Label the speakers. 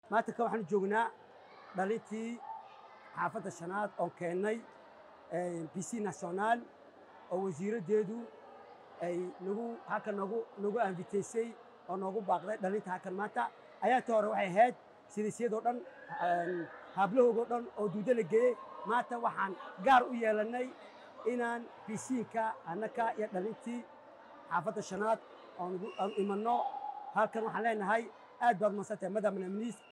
Speaker 1: maanta ka waxaan joognaa dhalintii xaafadda shanaad oo keenay PC national oo wasiiradeedu ay nagu inviteysay oo nagu baaqday dhalinta halkan maanta ayaa hore waxay ahayd sidii dhan hablahooda dhan oo duudo la geeyay maanta waxaan gaar u yeelanay inaan PC-ka annaka iyo dhalintii xaafadda shanaad oo imanno halkan waxaan leenahay aad baad maasantay madam minister